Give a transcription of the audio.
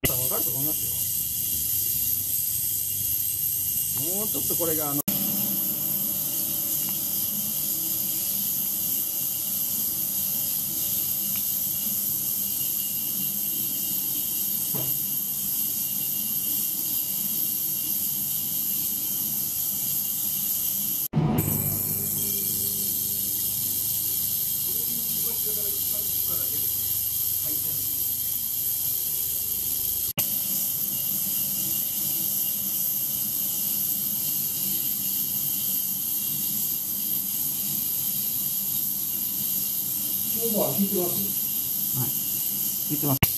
わかると思いますよ。もうちょっとこれが聞いてます。 はい、聞いてます。